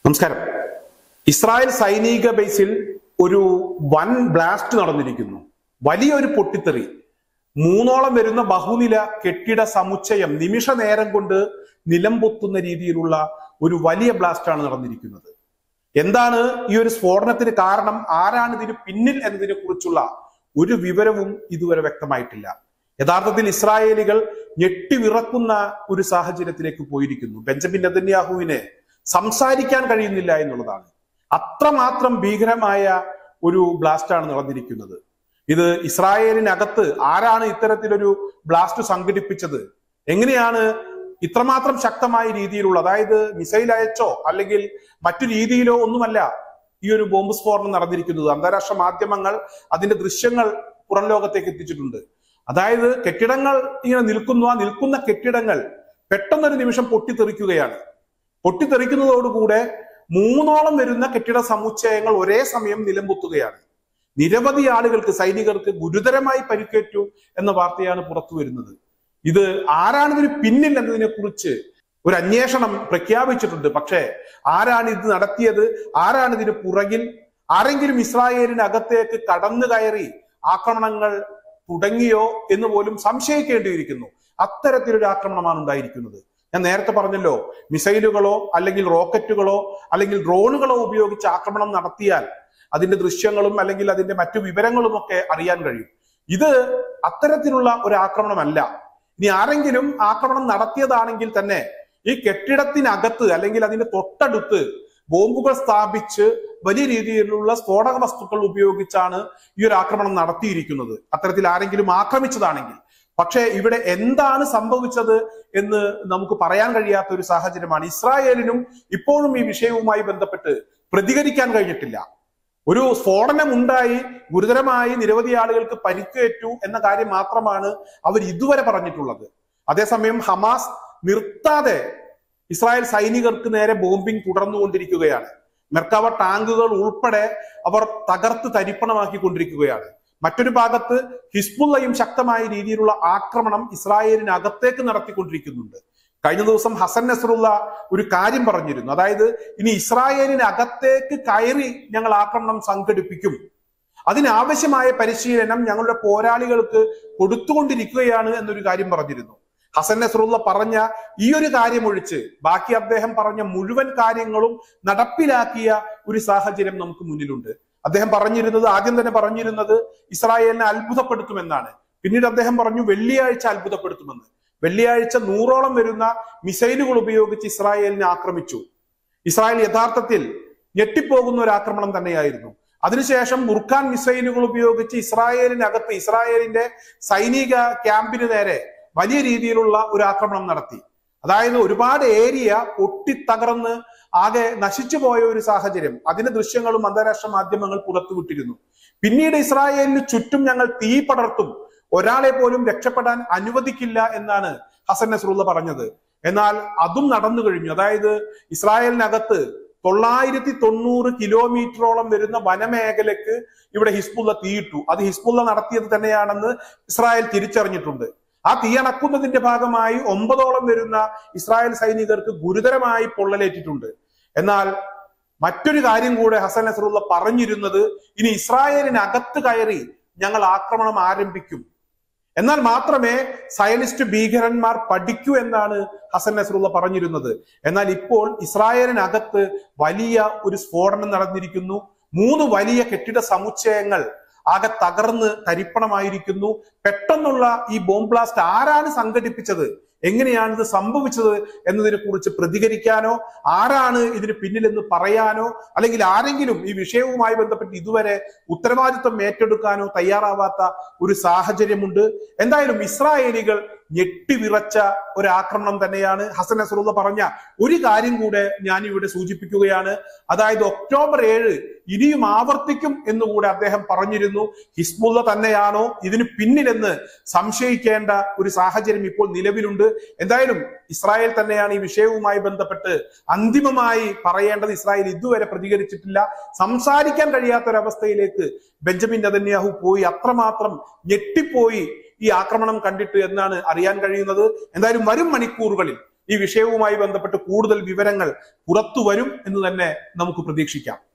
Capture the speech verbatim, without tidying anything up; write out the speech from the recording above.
നമസ്കാരം. ഇസ്രായേൽ സൈനിക ബേസിൽ ഒരു വൻ ബ്ലാസ്റ്റ് നടന്നിരിക്കുന്നു. വലിയൊരു പൊട്ടിത്തെറി. മൂന്നോളം വരുന്ന ബഹുനില കെട്ടിട സമുച്ചയം നിമിഷ നേരം കൊണ്ട് നിലംപൊത്തുന്ന രീതിയിലുള്ള ഒരു വലിയ ബ്ലാസ്റ്റാണ് നടന്നിരിക്കുന്നത്. എന്താണ് ഈ ഒരു സ്ഫോടനത്തിന് കാരണം, ആരാണ് ഇതിന് പിന്നിൽ എന്നതിനെ കുറിച്ചുള്ള ഒരു വിവരവും ഇതുവരെ വ്യക്തമായിട്ടില്ല. യഥാർത്ഥത്തിൽ ഇസ്രായേലികൾ ഞെട്ടിവിറക്കുന്ന ഒരു സാഹചര്യത്തിലേക്ക് പോയിരിക്കുന്നു. ബെഞ്ചമിൻ നെതന്യാഹുവിനെ സംസാരിക്കാൻ കഴിയുന്നില്ല എന്നുള്ളതാണ്. അത്രമാത്രം ഭീകരമായ ഒരു ബ്ലാസ്റ്റാണ് നടന്നിരിക്കുന്നത്. ഇത് ഇസ്രായേലിനകത്ത് ആരാണ് ഇത്തരത്തിലൊരു ബ്ലാസ്റ്റ് സംഘടിപ്പിച്ചത്, എങ്ങനെയാണ് ഇത്രമാത്രം ശക്തമായ രീതിയിലുള്ള, അതായത് മിസൈൽ അയച്ചോ അല്ലെങ്കിൽ മറ്റു രീതിയിലോ ഒന്നുമല്ല ഈ ഒരു ബോംബ് സ്ഫോടനം നടന്നിരിക്കുന്നത്. അന്താരാഷ്ട്ര മാധ്യമങ്ങൾ അതിന്റെ ദൃശ്യങ്ങൾ പുറം ലോകത്തേക്ക് എത്തിച്ചിട്ടുണ്ട്. അതായത് കെട്ടിടങ്ങൾ ഇങ്ങനെ നിൽക്കുന്നു, ആ നിൽക്കുന്ന കെട്ടിടങ്ങൾ പെട്ടെന്നൊരു നിമിഷം പൊട്ടിത്തെറിക്കുകയാണ്. പൊട്ടിത്തെറിക്കുന്നതോടുകൂടെ മൂന്നോളം വരുന്ന കെട്ടിട സമുച്ചയങ്ങൾ ഒരേ സമയം നിലംപൊത്തുകയാണ്. നിരവധി ആളുകൾക്ക്, സൈനികർക്ക് ഗുരുതരമായി പരിക്കേറ്റു എന്ന വാർത്തയാണ് പുറത്തു വരുന്നത്. ഇത് ആരാണ് ഇതിന് പിന്നിൽ എന്നതിനെ കുറിച്ച് ഒരു അന്വേഷണം പ്രഖ്യാപിച്ചിട്ടുണ്ട്. പക്ഷേ ആരാണ് ഇത് നടത്തിയത്, ആരാണ് ഇതിന് പുറകിൽ, ആരെങ്കിലും ഇസ്രായേലിനകത്തേക്ക് കടന്നു കയറി ആക്രമണങ്ങൾ തുടങ്ങിയോ എന്ന് പോലും സംശയിക്കേണ്ടിയിരിക്കുന്നു. അത്തരത്തിലൊരു ആക്രമണമാണ് ഉണ്ടായിരിക്കുന്നത്. ഞാൻ നേരത്തെ പറഞ്ഞല്ലോ, മിസൈലുകളോ അല്ലെങ്കിൽ റോക്കറ്റുകളോ അല്ലെങ്കിൽ ഡ്രോണുകളോ ഉപയോഗിച്ച് ആക്രമണം നടത്തിയാൽ അതിന്റെ ദൃശ്യങ്ങളും അല്ലെങ്കിൽ അതിന്റെ മറ്റു വിവരങ്ങളും ഒക്കെ അറിയാൻ കഴിയും. ഇത് അത്തരത്തിലുള്ള ഒരു ആക്രമണമല്ല. ഇനി ആരെങ്കിലും ആക്രമണം നടത്തിയതാണെങ്കിൽ തന്നെ ഈ കെട്ടിടത്തിനകത്ത് അല്ലെങ്കിൽ അതിന്റെ തൊട്ടടുത്ത് ബോംബുകൾ സ്ഥാപിച്ച് വലിയ രീതിയിലുള്ള സ്ഫോടക വസ്തുക്കൾ ഉപയോഗിച്ചാണ് ഈ ഒരു ആക്രമണം നടത്തിയിരിക്കുന്നത്. അത്തരത്തിൽ ആരെങ്കിലും ആക്രമിച്ചതാണെങ്കിൽ. പക്ഷേ ഇവിടെ എന്താണ് സംഭവിച്ചത് എന്ന് നമുക്ക് പറയാൻ കഴിയാത്ത ഒരു സാഹചര്യമാണ്. ഇസ്രായേലിനും ഇപ്പോഴും ഈ വിഷയവുമായി ബന്ധപ്പെട്ട് പ്രതികരിക്കാൻ കഴിഞ്ഞിട്ടില്ല. ഒരു സ്ഫോടനം ഉണ്ടായി, ഗുരുതരമായി നിരവധി ആളുകൾക്ക് പരിക്കേറ്റു എന്ന കാര്യം മാത്രമാണ് അവർ ഇതുവരെ പറഞ്ഞിട്ടുള്ളത്. അതേസമയം ഹമാസ് നിർത്താതെ ഇസ്രായേൽ സൈനികർക്ക് നേരെ ബോംബിംഗ് തുടർന്നുകൊണ്ടിരിക്കുകയാണ്. മെർക്കാവ ടാങ്കുകൾ ഉൾപ്പെടെ അവർ തകർത്ത് തരിപ്പണമാക്കിക്കൊണ്ടിരിക്കുകയാണ്. മറ്റൊരു ഭാഗത്ത് ഹിസ്ബുള്ളയും ശക്തമായ രീതിയിലുള്ള ആക്രമണം ഇസ്രായേലിനകത്തേക്ക് നടത്തിക്കൊണ്ടിരിക്കുന്നുണ്ട്. കഴിഞ്ഞ ദിവസം ഹസൻ നസ്രുള്ള ഒരു കാര്യം പറഞ്ഞിരുന്നു. അതായത് ഇനി ഇസ്രായേലിനകത്തേക്ക് കയറി ഞങ്ങൾ ആക്രമണം സംഘടിപ്പിക്കും, അതിനാവശ്യമായ പരിശീലനം ഞങ്ങളുടെ പോരാളികൾക്ക് കൊടുത്തുകൊണ്ടിരിക്കുകയാണ് എന്നൊരു കാര്യം പറഞ്ഞിരുന്നു. ഹസൻ നസ്രുള്ള പറഞ്ഞ ഈ ഒരു കാര്യം ഒഴിച്ച് ബാക്കി അദ്ദേഹം പറഞ്ഞ മുഴുവൻ കാര്യങ്ങളും നടപ്പിലാക്കിയ ഒരു സാഹചര്യം നമുക്ക് മുന്നിലുണ്ട്. അദ്ദേഹം പറഞ്ഞിരുന്നത്, ആദ്യം തന്നെ പറഞ്ഞിരുന്നത് ഇസ്രായേലിനെ അത്ഭുതപ്പെടുത്തുമെന്നാണ്. പിന്നീട് അദ്ദേഹം പറഞ്ഞു വെള്ളിയാഴ്ച അത്ഭുതപ്പെടുത്തുമെന്ന്. വെള്ളിയാഴ്ച നൂറോളം വരുന്ന മിസൈലുകൾ ഉപയോഗിച്ച് ഇസ്രായേലിനെ ആക്രമിച്ചു. ഇസ്രായേൽ യഥാർത്ഥത്തിൽ ഞെട്ടിപ്പോകുന്ന ഒരു ആക്രമണം തന്നെയായിരുന്നു. അതിനുശേഷം ബുർഖാൻ മിസൈലുകൾ ഉപയോഗിച്ച് ഇസ്രായേലിനകത്ത് ഇസ്രായേലിന്റെ സൈനിക ക്യാമ്പിന് നേരെ വലിയ രീതിയിലുള്ള ഒരു ആക്രമണം നടത്തി. അതായത് ഒരുപാട് ഏരിയ പൊട്ടിത്തകർന്ന് ആകെ നശിച്ചു പോയ ഒരു സാഹചര്യം, അതിന്റെ ദൃശ്യങ്ങളും അന്താരാഷ്ട്ര മാധ്യമങ്ങൾ പുറത്തുവിട്ടിരുന്നു. പിന്നീട് ഇസ്രായേലിന് ചുറ്റും ഞങ്ങൾ തീ പടർത്തും, ഒരാളെ പോലും രക്ഷപ്പെടാൻ അനുവദിക്കില്ല എന്നാണ് ഹസൻ നസ്രുള്ള പറഞ്ഞത്. എന്നാൽ അതും നടന്നു കഴിഞ്ഞു. അതായത് ഇസ്രായേലിനകത്ത് തൊള്ളായിരത്തി തൊണ്ണൂറ് കിലോമീറ്ററോളം വരുന്ന വനമേഖലക്ക് ഇവിടെ ഹിസ്ബുള്ള തീയിട്ടു. അത് ഹിസ്ബുള്ള നടത്തിയത് തന്നെയാണെന്ന് ഇസ്രായേൽ തിരിച്ചറിഞ്ഞിട്ടുണ്ട്. ആ തീയണക്കുന്നതിന്റെ ഭാഗമായി ഒമ്പതോളം വരുന്ന ഇസ്രായേൽ സൈനികർക്ക് ഗുരുതരമായി പൊള്ളലേറ്റിട്ടുണ്ട്. എന്നാൽ മറ്റൊരു കാര്യം കൂടെ ഹസൻ നസ്രുള്ള പറഞ്ഞിരുന്നത്, ഇനി ഇസ്രായേലിനകത്ത് കയറി ഞങ്ങൾ ആക്രമണം ആരംഭിക്കും, എന്നാൽ മാത്രമേ സയനിസ്റ്റ് ഭീകരന്മാർ പഠിക്കൂ എന്നാണ് ഹസൻ നസ്രുള്ള പറഞ്ഞിരുന്നത്. എന്നാൽ ഇപ്പോൾ ഇസ്രായേലിനകത്ത് വലിയ ഒരു സ്ഫോടനം നടന്നിരിക്കുന്നു. മൂന്ന് വലിയ കെട്ടിട സമുച്ചയങ്ങൾ ആകെ തകർന്ന് തരിപ്പണമായിരിക്കുന്നു. പെട്ടെന്നുള്ള ഈ ബോംബ് ബ്ലാസ്റ്റ് ആരാണ് സംഘടിപ്പിച്ചത്, എങ്ങനെയാണ് ഇത് സംഭവിച്ചത് എന്നതിനെ കുറിച്ച് പ്രതികരിക്കാനോ ആരാണ് ഇതിന് പിന്നിലെന്ന് പറയാനോ അല്ലെങ്കിൽ ആരെങ്കിലും ഈ വിഷയവുമായി ബന്ധപ്പെട്ട് ഇതുവരെ ഉത്തരവാദിത്വം ഏറ്റെടുക്കാനോ തയ്യാറാവാത്ത ഒരു സാഹചര്യമുണ്ട്. എന്തായാലും ഇസ്രായേലികൾ ഞെട്ടിവിറച്ച ഒരു ആക്രമണം തന്നെയാണ്. ഹസൻ നസ്രുള്ള പറഞ്ഞ ഒരു കാര്യം കൂടെ ഞാൻ ഇവിടെ സൂചിപ്പിക്കുകയാണ്. അതായത് ഒക്ടോബർ ഏഴ് ഇനിയും ആവർത്തിക്കും എന്നുകൂടെ അദ്ദേഹം പറഞ്ഞിരുന്നു. ഹിസ്ബുള്ള തന്നെയാണോ ഇതിന് പിന്നിലെന്ന് സംശയിക്കേണ്ട ഒരു സാഹചര്യം ഇപ്പോൾ നിലവിലുണ്ട്. എന്തായാലും ഇസ്രായേൽ തന്നെയാണ് ഈ വിഷയവുമായി ബന്ധപ്പെട്ട് അന്തിമമായി പറയേണ്ടത്. ഇസ്രായേൽ ഇതുവരെ പ്രതികരിച്ചിട്ടില്ല. സംസാരിക്കാൻ കഴിയാത്തൊരവസ്ഥയിലേക്ക് ബെഞ്ചമിൻ നെതന്യാഹു പോയി. അത്രമാത്രം ഞെട്ടിപ്പോയി ഈ ആക്രമണം കണ്ടിട്ട് എന്നാണ് അറിയാൻ കഴിയുന്നത്. എന്തായാലും വരും മണിക്കൂറുകളിൽ ഈ വിഷയവുമായി ബന്ധപ്പെട്ട് കൂടുതൽ വിവരങ്ങൾ പുറത്തു വരും എന്ന് തന്നെ നമുക്ക് പ്രതീക്ഷിക്കാം.